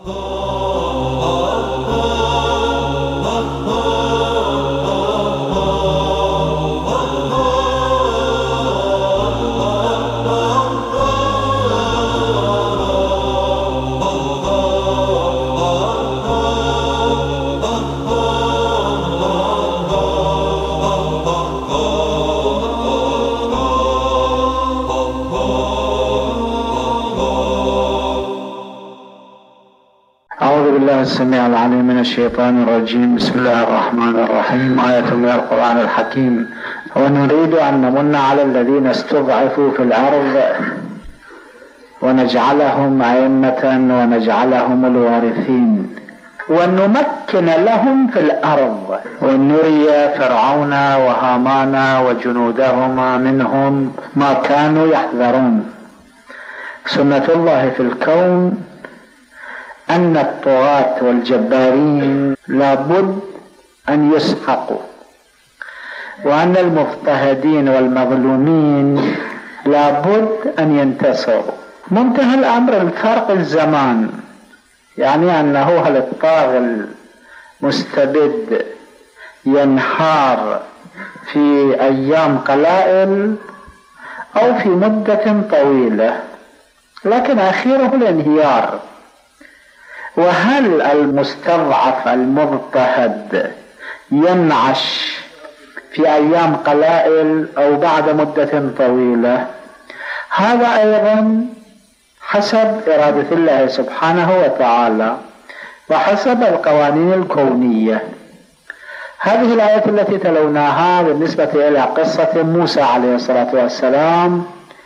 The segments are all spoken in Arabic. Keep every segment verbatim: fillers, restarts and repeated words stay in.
السميع العليم من الشيطان الرجيم. بسم الله الرحمن الرحيم. آية من القرآن الحكيم: ونريد أن نمن على الذين استضعفوا في الأرض ونجعلهم أئمة ونجعلهم الوارثين ونمكن لهم في الأرض ونري فرعون وهامان وجنودهما منهم ما كانوا يحذرون. سنة الله في الكون أن الطغاة والجبارين لابد أن يسحقوا، وأن المضطهدين والمظلومين لابد أن ينتصروا. منتهى الأمر الفرق الزمان، يعني أنه هل الطاغي المستبد ينهار في أيام قلائل أو في مدة طويلة، لكن أخيره الانهيار. وهل المستضعف المضطهد ينعش في أيام قلائل أو بعد مدة طويلة؟ هذا أيضا حسب إرادة الله سبحانه وتعالى وحسب القوانين الكونية. هذه الآية التي تلوناها بالنسبة إلى قصة موسى عليه الصلاة والسلام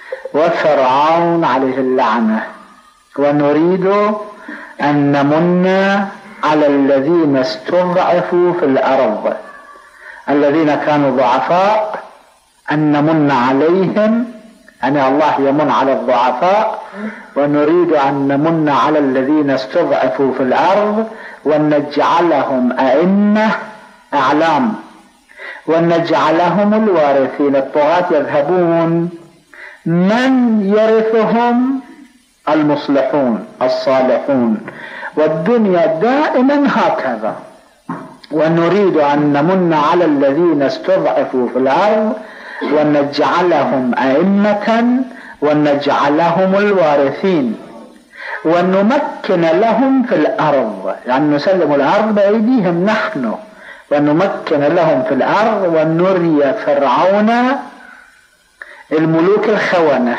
وفرعون عليه اللعنة. ونريد أن نمن على الذين استضعفوا في الأرض، الذين كانوا ضعفاء، أن نمن عليهم، يعني الله يمن على الضعفاء. ونريد أن نمن على الذين استضعفوا في الأرض ونجعلهم أئمة، أعلام، ونجعلهم الوارثين. الطغاة يذهبون، من يرثهم؟ المصلحون الصالحون، والدنيا دائما هكذا. ونريد أن نمن على الذين استضعفوا في الأرض ونجعلهم أئمة ونجعلهم الوارثين ونمكن لهم في الأرض، يعني نسلم الأرض بأيديهم نحن، ونمكن لهم في الأرض ونري فرعون الملوك الخونة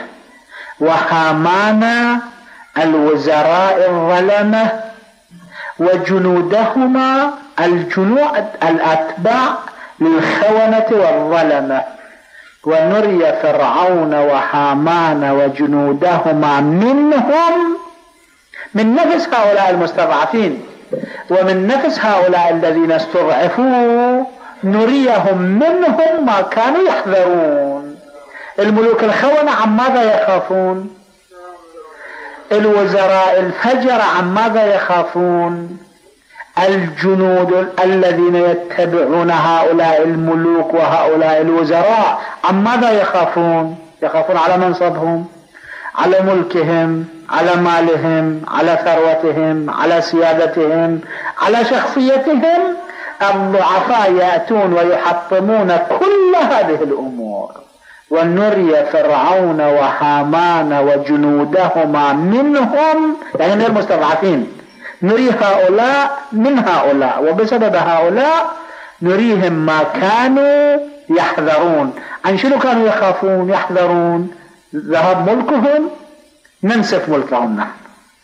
وهامان الوزراء الظلمة وجنودهما الجنود الأتباع للخونة والظلمة، ونري فرعون وهامان وجنودهما منهم، من نفس هؤلاء المستضعفين ومن نفس هؤلاء الذين استضعفوا، نريهم منهم ما كانوا يحذرون. الملوك الخونة عن ماذا يخافون؟ الوزراء الفجر عن ماذا يخافون؟ الجنود الذين يتبعون هؤلاء الملوك وهؤلاء الوزراء عن ماذا يخافون؟ يخافون على منصبهم، على ملكهم، على مالهم، على ثروتهم، على سيادتهم، على شخصيتهم. الضعفاء يأتون ويحطمون كل هذه الأمور. ونري فرعون وهامان وجنودهما منهم، يعني من المستضعفين، نري هؤلاء من هؤلاء، وبسبب هؤلاء نريهم ما كانوا يحذرون. عن شنو كانوا يخافون يحذرون؟ ذهب ملكهم، ننسف ملكهم نحن،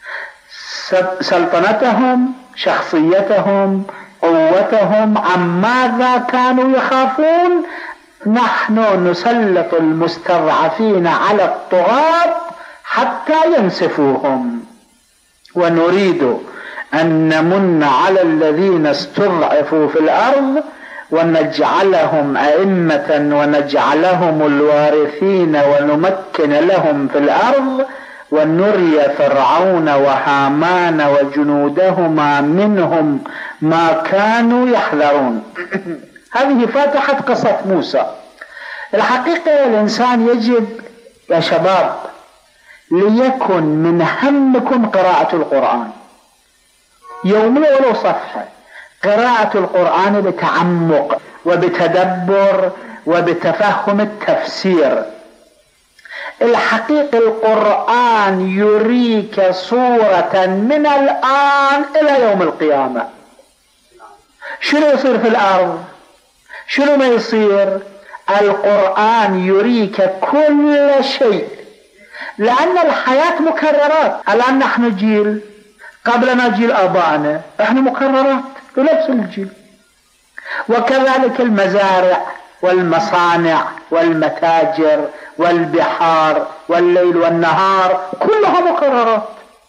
سلطنتهم، شخصيتهم، قوتهم. عن ماذا كانوا يخافون؟ نحن نسلط المستضعفين على الطغاة حتى ينسفوهم. ونريد أن نمن على الذين استضعفوا في الأرض ونجعلهم أئمة ونجعلهم الوارثين ونمكن لهم في الأرض ونري فرعون وهامان وجنودهما منهم ما كانوا يحذرون. هذه فاتحة قصة موسى. الحقيقة الإنسان يجب يا شباب ليكن من همكم قراءة القرآن، يوميا ولو صفحة. قراءة القرآن بتعمق وبتدبر وبتفهم التفسير. الحقيقة القرآن يريك صورة من الآن إلى يوم القيامة. شنو يصير في الأرض؟ شنو ما يصير؟ القرآن يريك كل شيء، لأن الحياة مكررات. الآن نحن جيل، قبلنا جيل آبائنا، احنا مكررات ونفس الجيل. وكذلك المزارع والمصانع والمتاجر والبحار والليل والنهار كلها مكررات.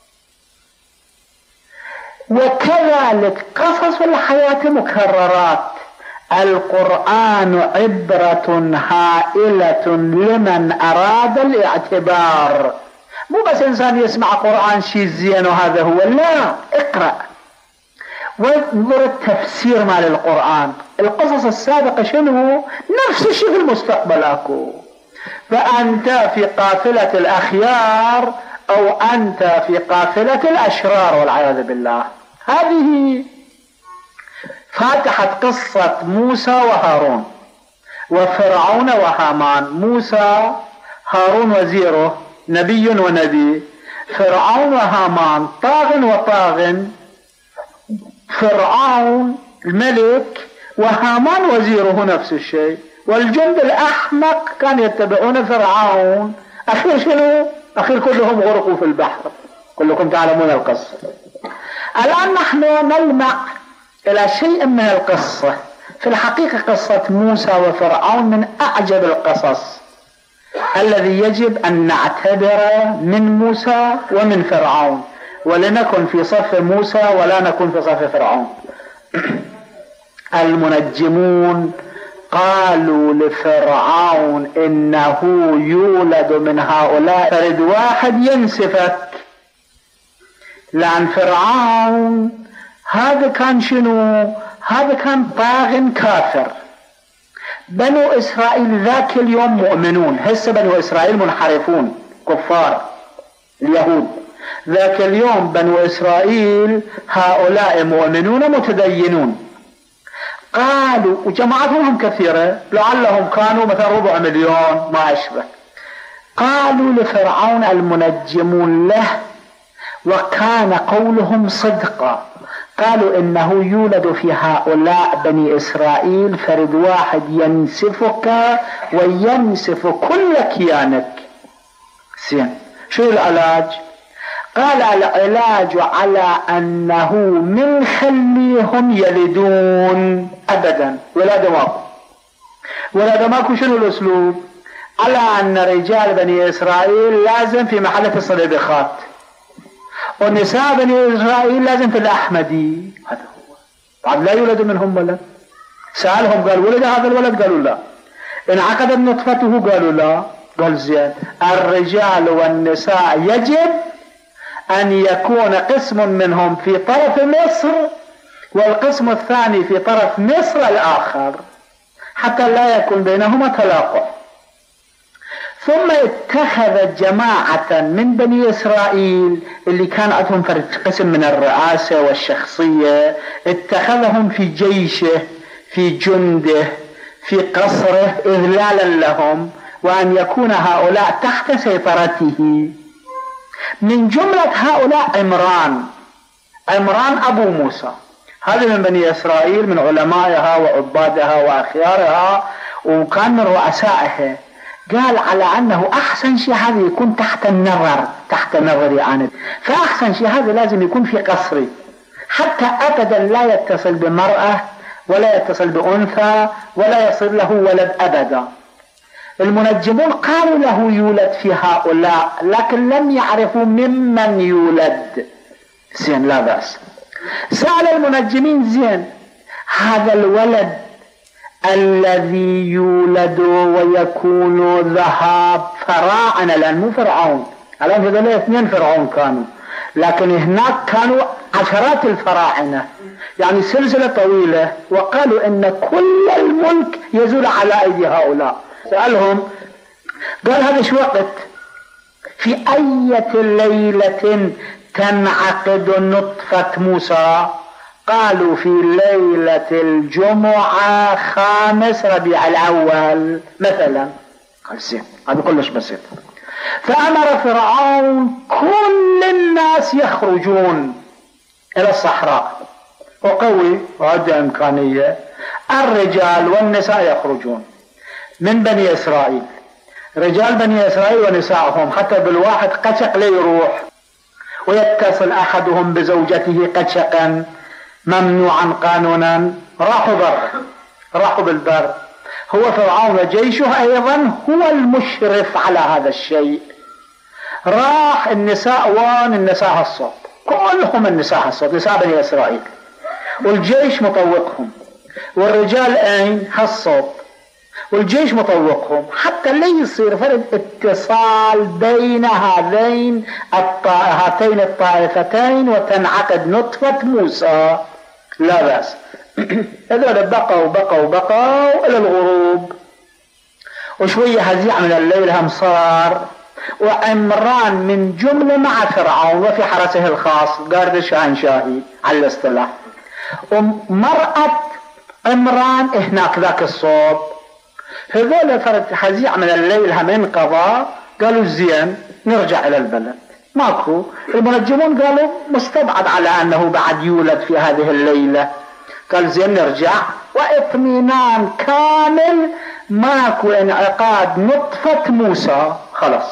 وكذلك قصص الحياة مكررات. القرآن عبرة هائلة لمن أراد الاعتبار. مو بس إنسان يسمع قرآن شيء زين وهذا هو، لا، اقرأ وانظر التفسير مال القرآن. القصص السابقة شنو؟ نفس الشيء في المستقبل اكو. فأنت في قافلة الأخيار أو أنت في قافلة الأشرار والعياذ بالله. هذه فاتحت قصة موسى وهارون وفرعون وهامان. موسى هارون وزيره، نبي ونبي. فرعون وهامان طاغ وطاغ. فرعون الملك وهامان وزيره نفس الشيء. والجند الأحمق كانوا يتبعون فرعون. أخير شنو؟ أخير كلهم غرقوا في البحر. كلكم تعلمون القصة. الآن نحن نلمع إلى شيء من القصة. في الحقيقة قصة موسى وفرعون من أعجب القصص الذي يجب أن نعتبر من موسى ومن فرعون، ولنكن في صف موسى ولا نكن في صف فرعون. المنجمون قالوا لفرعون إنه يولد من هؤلاء فرد واحد ينسفك. لأن فرعون هذا كان شنو؟ هذا كان طاغ كافر. بنو إسرائيل ذاك اليوم مؤمنون، هسه بنو إسرائيل منحرفون كفار اليهود. ذاك اليوم بنو إسرائيل هؤلاء مؤمنون متدينون. قالوا، وجماعتهم كثيرة، لعلهم كانوا مثلا ربع مليون ما أشبه. قالوا لفرعون المنجمون له، وكان قولهم صدقا، قالوا إنه يولد في هؤلاء بني إسرائيل فرد واحد ينسفك وينسف كل كيانك. زين، شو العلاج؟ قال العلاج على أنه من خليهم يلدون أبدا. ولاد ماكو، ولاد ماكو. شنو الأسلوب؟ على أن رجال بني إسرائيل لازم في محلة الصليبخات، والنساء بني إسرائيل لازم في الأحمدي. هذا هو. بعد لا يولد منهم ولد. سألهم قال ولد هذا الولد؟ قالوا لا. انعقدت نطفته؟ قالوا لا. قال زين، الرجال والنساء يجب أن يكون قسم منهم في طرف مصر والقسم الثاني في طرف مصر الآخر، حتى لا يكون بينهما تلاقى. ثم اتخذ جماعة من بني إسرائيل اللي كان عندهم قسم من الرئاسة والشخصية، اتخذهم في جيشه، في جنده، في قصره، إذلالا لهم، وأن يكون هؤلاء تحت سيطرته. من جملة هؤلاء عمران. عمران أبو موسى، هذا من بني إسرائيل، من علمائها وعبادها وأخيارها، وكان من رؤسائها. قال على أنه أحسن شيء هذا يكون تحت النظر، تحت نظري أنا، فأحسن شيء هذا لازم يكون في قصري، حتى أبدا لا يتصل بمرأة ولا يتصل بأنثى ولا يصير له ولد أبدا. المنجمون قالوا له يولد في هؤلاء، لكن لم يعرفوا ممن يولد. زين، لا بأس. سأل المنجمين، زين هذا الولد الذي يولد ويكون ذهاب فراعنة، لأن مو فرعون، الآن هذول اثنين فرعون كانوا، لكن هناك كانوا عشرات الفراعنة، يعني سلسلة طويلة، وقالوا إن كل الملك يزول على أيدي هؤلاء. سألهم قال هذا شو وقت؟ في أية ليلة تنعقد نطفة موسى؟ قالوا في ليلة الجمعة خامس ربيع الأول مثلا. قال زين، هذا كلش بسيط. فأمر فرعون كل الناس يخرجون إلى الصحراء، وقوي وعنده إمكانية، الرجال والنساء يخرجون من بني إسرائيل، رجال بني إسرائيل ونسائهم، حتى بالواحد قشق ليروح ويتصل أحدهم بزوجته قشقا ممنوعا قانونا، راحوا بر، راحوا بالبر. هو فرعون وجيشه أيضا هو المشرف على هذا الشيء. راح النساء وان النساء الصوت، كلهم النساء الصوت، نساء بني إسرائيل، والجيش مطوقهم، والرجال أين هالصوت والجيش مطوقهم، حتى لا يصير فرد اتصال بين هذين هاتين الطائفتين وتنعقد نطفة موسى. لا بأس. هذول بقوا بقوا بقوا إلى الغروب، وشوية هزيع من الليل هم صار، وعمران من جملة مع فرعون وفي حرسه الخاص قارد الشاهنشاهي على الاصطلاح، ومرأة عمران هناك ذاك الصوب. هذول فرد هزيع من الليل هم انقضى، قالوا زين نرجع إلى البلد. ماكو، المنجمون قالوا مستبعد على أنه بعد يولد في هذه الليلة. قال زين نرجع، واطمئنان كامل، ماكو انعقاد نطفة موسى، خلاص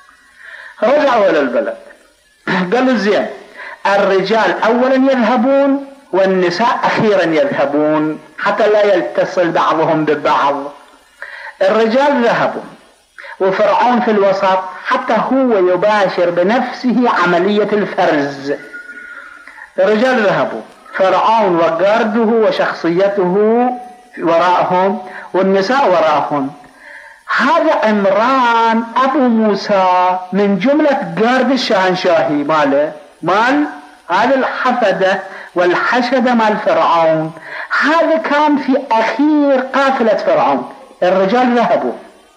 رجعوا إلى البلد. قالوا زين الرجال أولا يذهبون والنساء أخيرا يذهبون حتى لا يتصل بعضهم ببعض. الرجال ذهبوا وفرعون في الوسط حتى هو يباشر بنفسه عملية الفرز. الرجال ذهبوا، فرعون وقارده وشخصيته وراءهم، والنساء وراءهم. هذا عمران أبو موسى من جملة قارد الشاهنشاهي ماله، مال هذا الحفدة والحشدة مال فرعون. هذا كان في أخير قافلة فرعون. الرجال ذهبوا،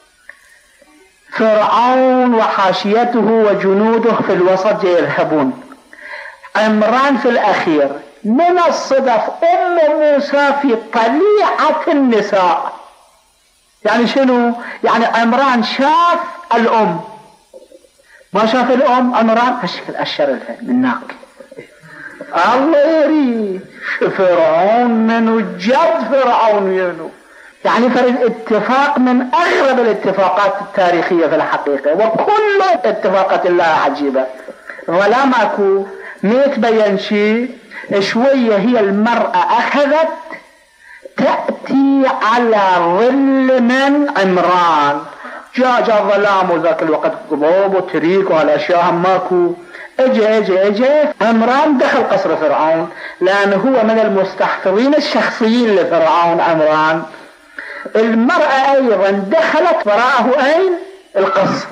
فرعون وحاشيته وجنوده في الوسط يذهبون، عمران في الأخير. من الصدف أم موسى في طليعة النساء. يعني شنو؟ يعني عمران شاف الأم، ما شاف الأم عمران أشكل أشر لها من ناك. الله يري فرعون منو جد فرعون ينو، يعني فرد اتفاق من أغرب الاتفاقات التاريخية في الحقيقة، وكل اتفاقات الله عجيبة، ولا ماكو ميتبين شيء. شوية هي المرأة أخذت تأتي على ظل من عمران، جاء جاء ظلام وذاك الوقت قبوب وتريك وهالأشياء ماكو. اجي اجي اجي عمران دخل قصر فرعون، لأنه هو من المستحفظين الشخصيين لفرعون عمران. المرأة أيضا دخلت وراءه أين؟ القصر.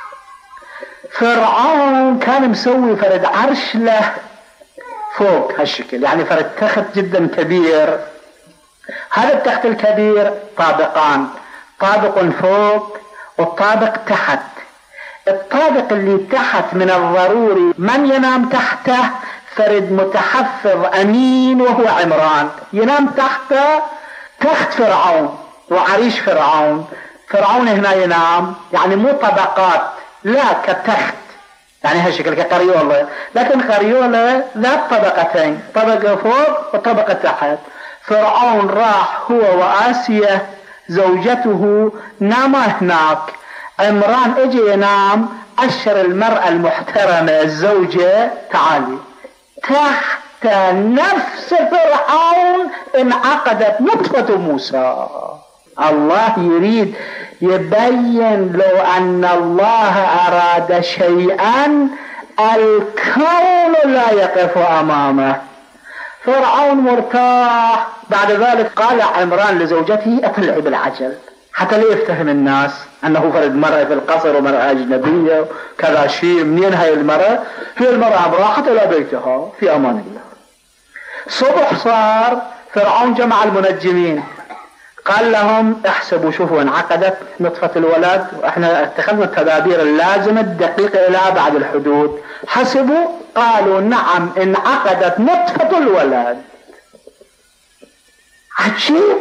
فرعون كان مسوي فرد عرش له فوق هالشكل، يعني فرد تخت جدا كبير. هذا التخت الكبير طابقان، طابق فوق والطابق تحت. الطابق اللي تحت من الضروري من ينام تحته فرد متحفظ أمين وهو عمران، ينام تحته تخت فرعون وعريش فرعون. فرعون هنا ينام، يعني مو طبقات، لا كتخت، يعني هالشكل كقريولة، لكن قريولة ذات طبقتين، طبقة فوق وطبقة تحت. فرعون راح هو وآسيا زوجته ناما هناك، عمران اجي ينام. أشر المرأة المحترمة الزوجة تعالي تحت نفس فرعون انعقدت نطفة موسى. الله يريد يبين لو أن الله أراد شيئا الكون لا يقف أمامه. فرعون مرتاح. بعد ذلك قال عمران لزوجته اطلعي بالعجل حتى لا يفتهم الناس أنه فرد مرأة في القصر ومرأة أجنبية كذا شيء. منين هاي المرأة؟ هي المرأة براحت إلى بيتها في أمان الله. صبح صار، فرعون جمع المنجمين، قال لهم احسبوا شوفوا انعقدت نطفة الولد، واحنا اتخذنا التدابير اللازمة الدقيقة الى ابعد الحدود. حسبوا قالوا نعم انعقدت نطفة الولد. عجيب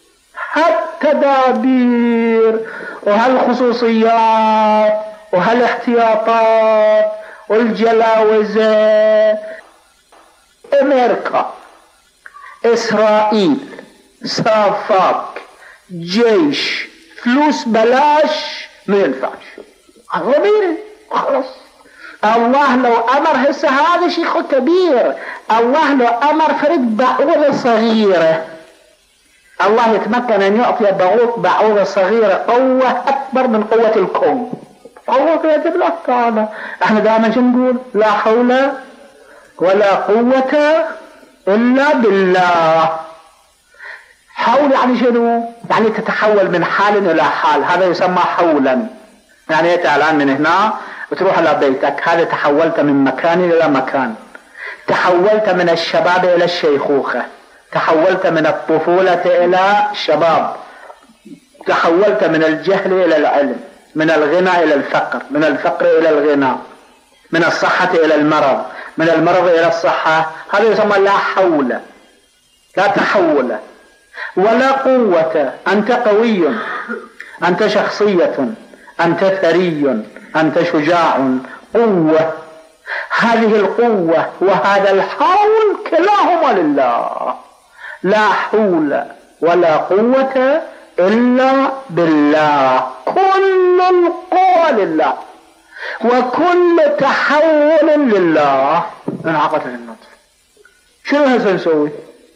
هالتدابير وهالخصوصيات وهالاحتياطات والجلاوزة. امريكا، اسرائيل، صافاك، جيش، فلوس بلاش ما ينفعش. غبير خلاص. الله لو امر هسه هذا شيء كبير. الله لو امر فرد بعوضة صغيرة، الله يتمكن ان يعطي بعوضة صغيرة قوة اكبر من قوة الكون. الله يجب له تعالى. احنا دائما شو نقول؟ لا حول ولا قوة الا بالله. حول يعني شنو؟ يعني تتحول من حال الى حال، هذا يسمى حولا. يعني انت الان من هنا بتروح على بيتك، هذا تحولت من مكان الى مكان، تحولت من الشباب الى الشيخوخة، تحولت من الطفولة الى الشباب، تحولت من الجهل الى العلم، من الغنى الى الفقر، من الفقر الى الغنى، من الصحة الى المرض، من المرض الى الصحة. هذا يسمى لا حول، لا تحول ولا قوة. أنت قوي، أنت شخصية، أنت ثري، أنت شجاع. قوة، هذه القوة وهذا الحول كلاهما لله. لا حول ولا قوة إلا بالله. كل القوة لله وكل تحول لله. انعقدت النطف. شنو هسه نسوي؟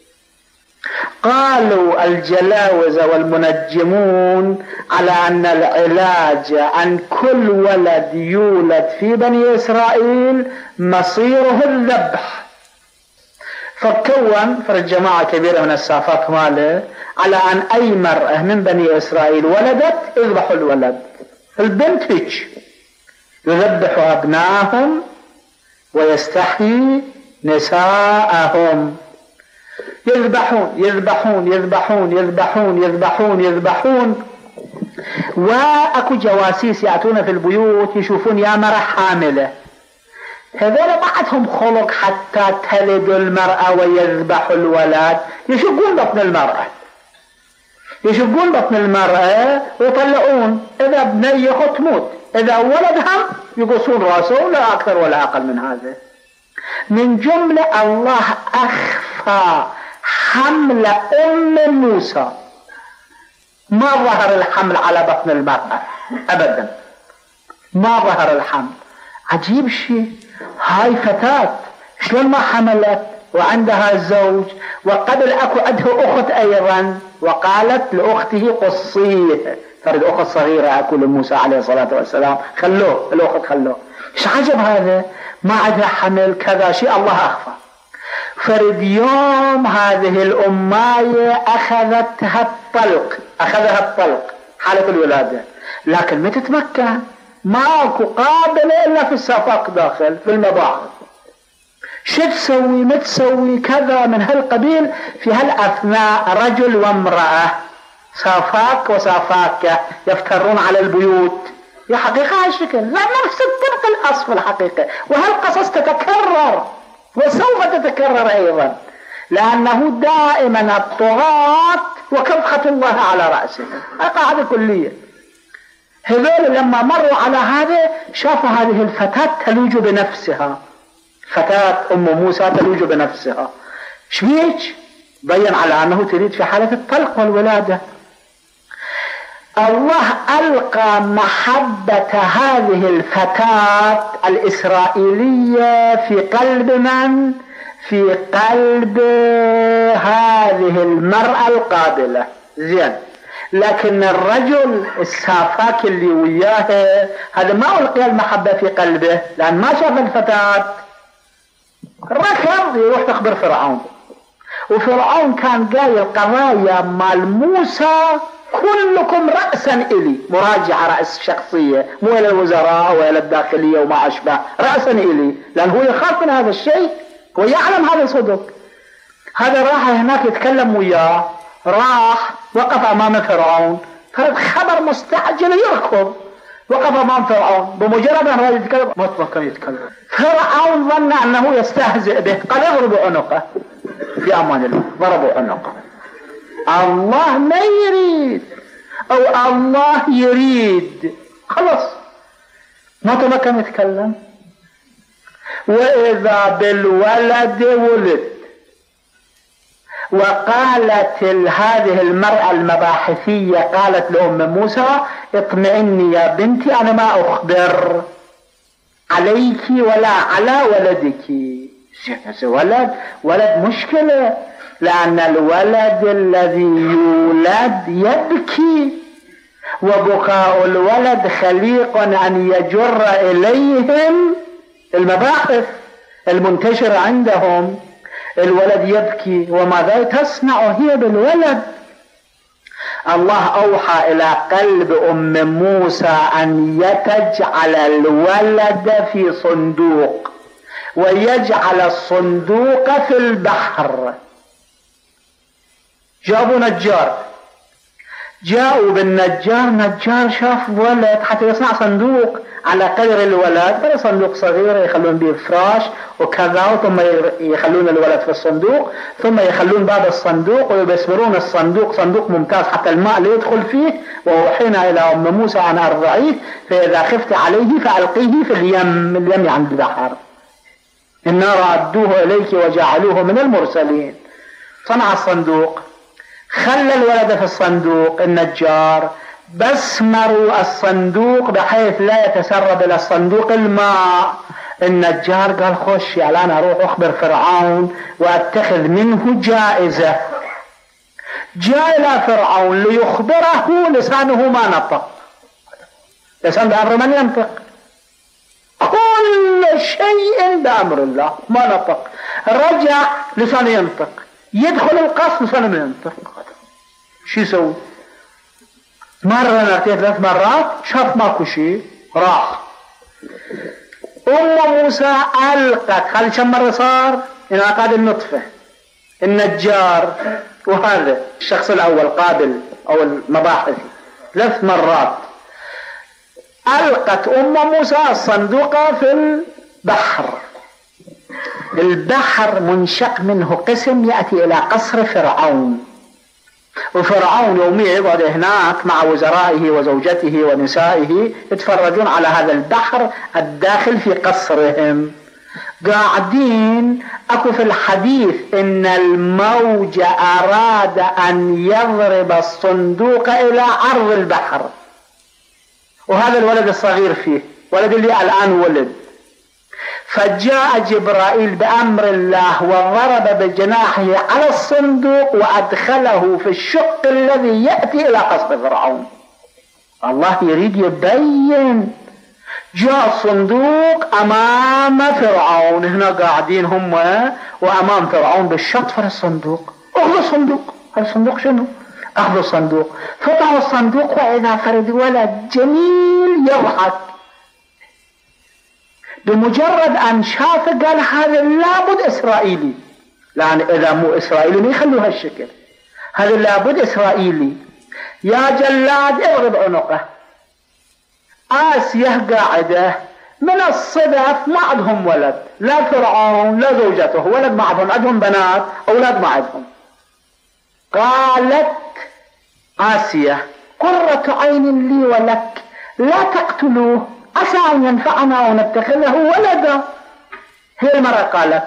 قالوا الجلاوزة والمنجمون على أن العلاج عن كل ولد يولد في بني إسرائيل مصيره الذبح. فكون فرد جماعة كبيرة من السافات ماله على أن أي مرأة من بني إسرائيل ولدت يذبحوا الولد. البنت هيك يذبح أبنائهم ويستحيي نساءهم. يذبحون يذبحون يذبحون يذبحون يذبحون يذبحون. واكو جواسيس يأتون في البيوت يشوفون يا مرة حاملة، هذول ما عندهم خلق حتى تلد المرأة ويذبحوا الولد. يشقون بطن المرأة، يشقون بطن المرأة ويطلعون. إذا بنية تموت، إذا ولدها يقصون راسه، لا أكثر ولا أقل من هذا. من جملة الله أخفى حمل أم موسى، ما ظهر الحمل على بطن المرأة أبدا، ما ظهر الحمل. عجيب شيء، هاي فتاة شلون ما حملت وعندها زوج، وقبل أكو عندها أخت أيضا، وقالت لأخته قصيه. فرد أخت صغيرة أكو لموسى عليه الصلاة والسلام، خلوه الأخت خلوه. إيش عجب هذا؟ ما عندها حمل كذا شيء، الله أخفى. فرد يوم هذه الأماية أخذتها الطلق، أخذها الطلق حالة الولادة، لكن ما تتمكن، ماكو قابلة إلا في السفاق داخل في المباحث. شو تسوي ما تسوي كذا من هالقبيل. في هالأثناء رجل وامرأة سافاك وسافاكة يفترون على البيوت. يا حقيقة هالشكل، لا نفس الطرق الأصل الحقيقة. وهالقصص تتكرر وسوف تتكرر أيضا، لأنه دائما الطغاة وكبخة الله على رأسهم. قاعدة كلية. هذول لما مروا على هذا شافوا هذه الفتاة تلوج بنفسها، فتاة أم موسى تلوج بنفسها. شبيك؟ بين على أنه تريد في حالة الطلق والولادة. الله ألقى محبة هذه الفتاة الإسرائيلية في قلب من؟ في قلب هذه المرأة القابلة. زين، لكن الرجل السافاك اللي وياه هذا ما ألقي المحبة في قلبه، لأن ما شاف الفتاة. ركض يروح تخبر فرعون، وفرعون كان قايل قضايا مال موسى كلكم رأسا إلي، مراجعة رأس شخصية، مو إلى الوزراء وإلى الداخلية وما أشبه، رأسا إلي، لأن هو يخاف من هذا الشيء ويعلم هذا صدق. هذا راح هناك يتكلم وياه، راح وقف امام فرعون، فرد خبر مستعجل يركض، وقف امام فرعون، بمجرد ان هو يتكلم مطلقا يتكلم، فرعون ظن انه يستهزئ به، قال اضربوا عنقه. في امان الله ضربوا عنقه. الله ما يريد او الله يريد، خلص ما تمكن يتكلم. واذا بالولد ولد، وقالت هذه المرأة المباحثية قالت لأم موسى اطمئني يا بنتي أنا ما أخبر عليك ولا على ولدك. ولد ولد مشكلة، لأن الولد الذي يولد يبكي، وبكاء الولد خليق أن يجر إليهم المباحث المنتشرة عندهم. الولد يبكي، وماذا تصنع هي بالولد؟ الله أوحى إلى قلب أم موسى أن يتجعل الولد في صندوق، ويجعل الصندوق في البحر. جابوا نجار، جاءوا بالنجار، نجار شاف ولد حتى يصنع صندوق على قدر الولد، بل صندوق صغير يخلون به فراش وكذا، ثم يخلون الولد في الصندوق، ثم يخلون باب الصندوق ويبسمرون الصندوق صندوق ممتاز حتى الماء لا يدخل فيه. ووحينا إلى أم موسى أن أرضعيه، فإذا خفت عليه فألقيه في اليم، اليم عند البحر، إنا ردوه إليك وجعلوه من المرسلين. صنع الصندوق، خلى الولد في الصندوق النجار، بسمروا الصندوق بحيث لا يتسرب إلى الصندوق الماء. النجار قال خش الآن أروح أخبر فرعون وأتخذ منه جائزة. جاء إلى فرعون ليخبره، لسانه ما نطق، لسان بأمر من ينطق، كل شيء بأمر الله ما نطق. رجع لسانه ينطق، يدخل القصر لسانه ما ينطق. شو يسوي؟ مرة مرتين ثلاث مرات شاف ماكو شيء، راح. أم موسى ألقت، خلي كم مرة صار؟ انعقاد النطفة، النجار، وهذا الشخص الأول قابل أو المباحث، ثلاث مرات ألقت أم موسى الصندوق في البحر. البحر منشق منه قسم يأتي إلى قصر فرعون، وفرعون يوميا يقعد هناك مع وزرائه وزوجته ونسائه يتفرجون على هذا البحر الداخل في قصرهم. قاعدين اكو في الحديث ان الموج اراد ان يضرب الصندوق الى عرض البحر، وهذا الولد الصغير فيه، ولد اللي الان ولد. فجاء جبرائيل بأمر الله وضرب بجناحه على الصندوق وأدخله في الشق الذي يأتي إلى قصر فرعون. الله يريد يبين. جاء الصندوق أمام فرعون، هنا قاعدين هم وأمام فرعون بالشطفر الصندوق. أخذوا الصندوق، الصندوق شنو؟ أخذوا الصندوق، فتحوا الصندوق وإذا فرد ولد جميل يضحك. بمجرد أن شاف قال هذا لابد إسرائيلي، لأن إذا مو إسرائيلي ما يخلوا هالشكل، هذا لابد إسرائيلي. يا جلاد اضرب عنقه. آسيا قاعدة من الصدف ما عندهم ولد، لا فرعون لا زوجته ولد ما عندهم، عندهم بنات أولاد ما عندهم. قالت آسيا قرة عين لي ولك لا تقتلوه عسى أن ينفعنا ونتخذه ولدا. هي المرأة قالت.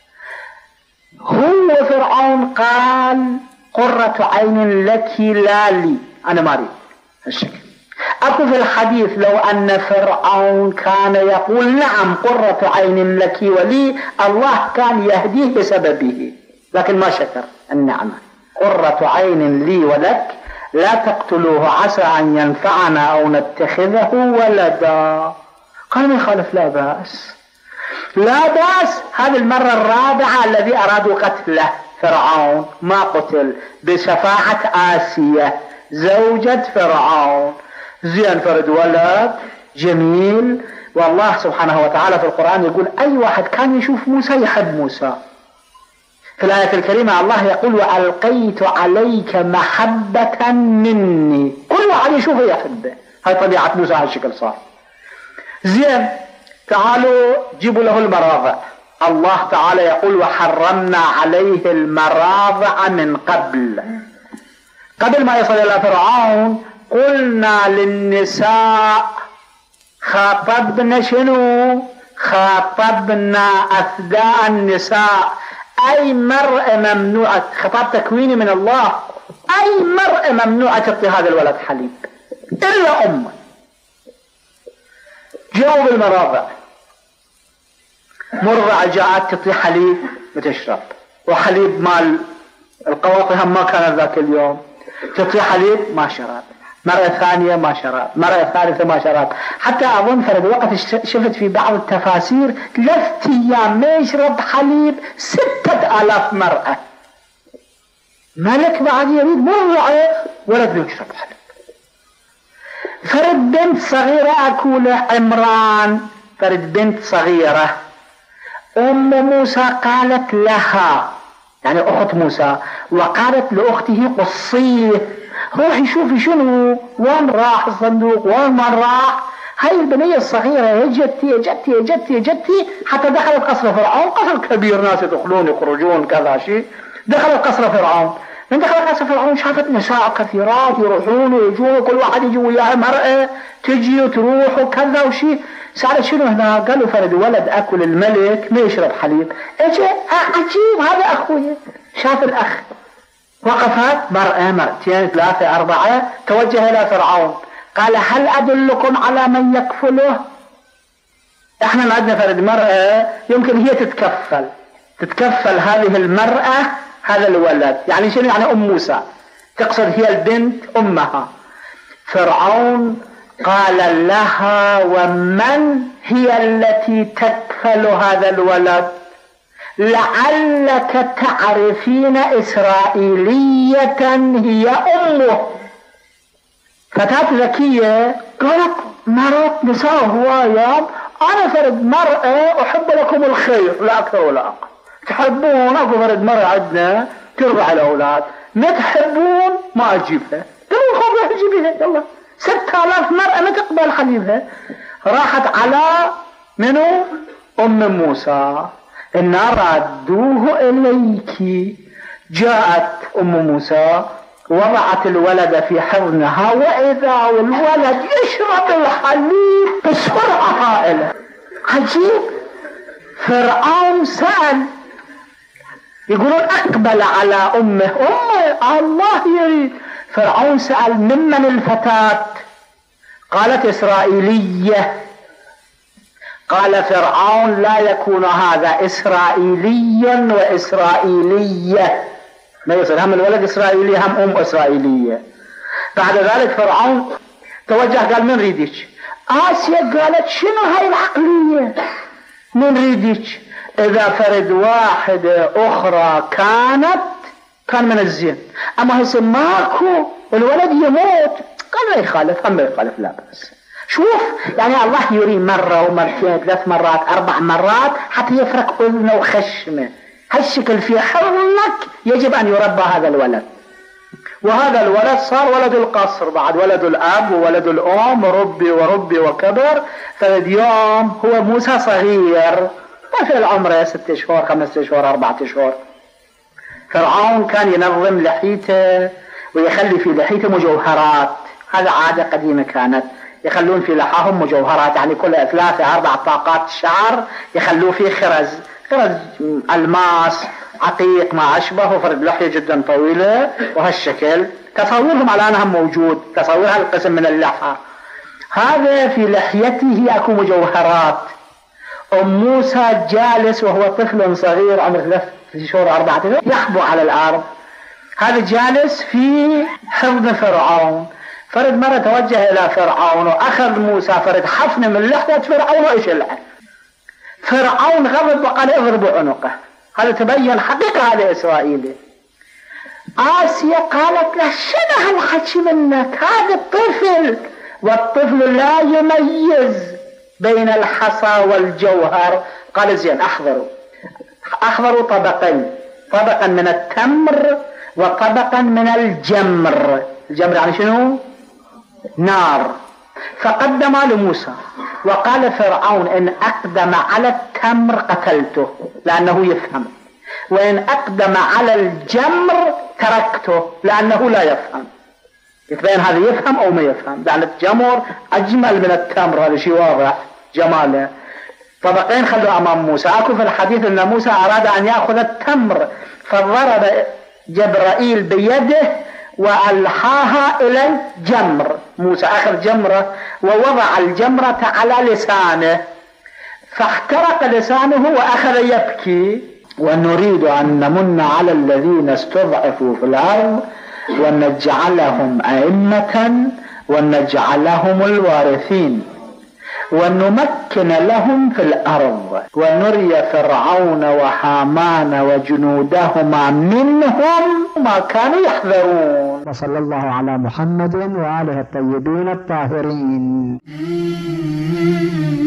هو فرعون قال قرة عين لك لا لي، أنا ما أريد هالشكل. أكو في الحديث لو أن فرعون كان يقول نعم قرة عين لك ولي، الله كان يهديه بسببه، لكن ما شكر النعمة. قرة عين لي ولك لا تقتلوه عسى أن ينفعنا أو نتخذه ولدا. قال ما يخالف، لا بأس لا بأس. هذه المرة الرابعة الذي أرادوا قتله فرعون ما قتل بشفاعة آسيا زوجة فرعون. زين فرد ولد جميل. والله سبحانه وتعالى في القرآن يقول أي واحد كان يشوف موسى يحب موسى، في الآية الكريمة الله يقول وألقيت عليك محبة مني، كل واحد يشوفه يحبه. هاي طبيعة موسى على الشكل صار. زين، تعالوا جيبوا له المراضع. الله تعالى يقول وحرمنا عليه المراضع من قبل. قبل ما يصل إلى فرعون قلنا للنساء، خاطبنا شنو؟ خاطبنا أثداء النساء، أي مرأة ممنوعة، خطاب تكويني من الله، أي مرأة ممنوعة تعطي هذا الولد حليب إلا أمه. جاوب المراضع، مرضعة جاءت تعطي حليب بتشرب، وحليب مال القواطي هم ما كان ذاك اليوم، تعطي حليب ما شرب، مرة ثانية ما شرب، مرة ثالثة ما شرب، حتى أظن فرد وقت شفت في بعض التفاسير ثلاث أيام ما يشرب حليب ستة آلاف مرأة. ملك بعد يريد مرضعة ولد يشرب حليب. فرد بنت صغيرة أكولة عمران، فرد بنت صغيرة، أم موسى قالت لها، يعني أخت موسى، وقالت لأخته قصيه روحي شوفي شنو وين راح الصندوق وين ما راح. هاي البنية الصغيرة يا جدتي يا جدتي يا جدتي يا جدتي، حتى دخلت قصر فرعون، قصر كبير ناس يدخلون يخرجون كذا شيء. دخلت قصر فرعون، من دخلت قصر فرعون شافت نساء كثيرات يروحون ويجون، كل واحد يجي وياها مرأة تجي وتروح وكذا وشيء. سألت شنو هنا؟ قالوا فرد ولد أكل الملك ما يشرب حليب. اجى عجيب هذا أخوي. شاف الأخ، وقفت مرأة مرتين ثلاثة أربعة، توجه إلى فرعون قال هل أدلكم على من يكفله؟ احنا ما عندنا فرد مرأة يمكن هي تتكفل تتكفل هذه المرأة هذا الولد. يعني شنو؟ يعني أم موسى، تقصد هي البنت أمها. فرعون قال لها ومن هي التي تكفل هذا الولد؟ لعلك تعرفين إسرائيلية هي أمه. فتاة ذكية قالت مرات نساء هواية، أنا فرد مرأة أحب لكم الخير لا أكثر ولا أقل، تحبون أكو فرد مرأة عندنا ترضع الأولاد، ما تحبون ما أجيبها. قالوا خذ أجيبها يلا. ستة آلاف مرأة ما تقبل حليبها. راحت على منو؟ أم موسى، إن ردوه إليك. جاءت أم موسى وضعت الولد في حضنها، وإذا الولد يشرب الحليب بسرعة هائلة. عجيب. فرعون سأل، يقولون أقبل على أمه، أمه الله يريد. فرعون سأل ممن الفتاة؟ قالت إسرائيلية. قال فرعون لا يكون هذا إسرائيلي وإسرائيلية، ما يصير هم الولد إسرائيلي هم أم إسرائيلية. بعد ذلك فرعون توجه قال من ريدك؟ آسيا قالت شنو هاي العقلية؟ من ريدك؟ إذا فرد واحدة أخرى كانت كان من الزين، أما هسه ماكو والولد يموت. قال ما يخالف، هم ما يخالف لا بأس. شوف يعني الله يري مرة ومرتين ثلاث مرات أربع مرات حتى يفرق أذنه وخشمه. هالشكل في حضنك يجب أن يربى هذا الولد. وهذا الولد صار ولد القصر، بعد ولد الأب وولد الأم، ربي وربي وكبر. فاليوم هو موسى صغير، طفل العمر ستة شهور خمسة شهور أربعة شهور. فرعون كان ينظم لحيته ويخلي في لحيته مجوهرات، هذا عادة قديمة كانت، يخلون في لحاهم مجوهرات، يعني كل ثلاثة أربع طاقات شعر يخلوا فيه خرز، خرز الماس عقيق ما أشبه، وفرد لحية جدا طويلة وهالشكل. تصورهم على أنها موجود، تصور هالقسم من اللحى هذا في لحيته أكو مجوهرات. أم موسى جالس وهو طفل صغير عمر ثلاث شهور أربعة شهور يحبو على الأرض، هذا جالس في حضن فرعون. فرد مرة توجه إلى فرعون وأخذ موسى فرد حفن من لحية فرعون وإشلعه. فرعون غضب وقال اضربوا عنقه. هذا تبين حقيقة هذا إسرائيلي. آسيا قالت له شنو هالحكي منك؟ هذا الطفل، والطفل لا يميز بين الحصى والجوهر. قال زين أحضروا أحضروا طبقين، طبقا من التمر وطبقا من الجمر. الجمر يعني شنو؟ نار. فقدم لموسى وقال فرعون إن أقدم على التمر قتلته لأنه يفهم، وإن أقدم على الجمر تركته لأنه لا يفهم. يتبين هذا يفهم أو ما يفهم، لأن الجمر أجمل من التمر، هذا شيء واضح جماله. طبقين خلوا أمام موسى. أكو في الحديث أن موسى أراد أن يأخذ التمر فضرب جبرائيل بيده وألحاها إلى الجمر. موسى أخذ جمرة ووضع الجمرة على لسانه فاحترق لسانه وأخذ يبكي. ونريد أن نمن على الذين استضعفوا في الأرض ونجعلهم أئمة ونجعلهم الوارثين ونمكن لهم في الأرض ونري فرعون وحامان وجنودهما منهم ما كانوا يحذرون. وصلى الله على محمد وآله الطيبين الطاهرين.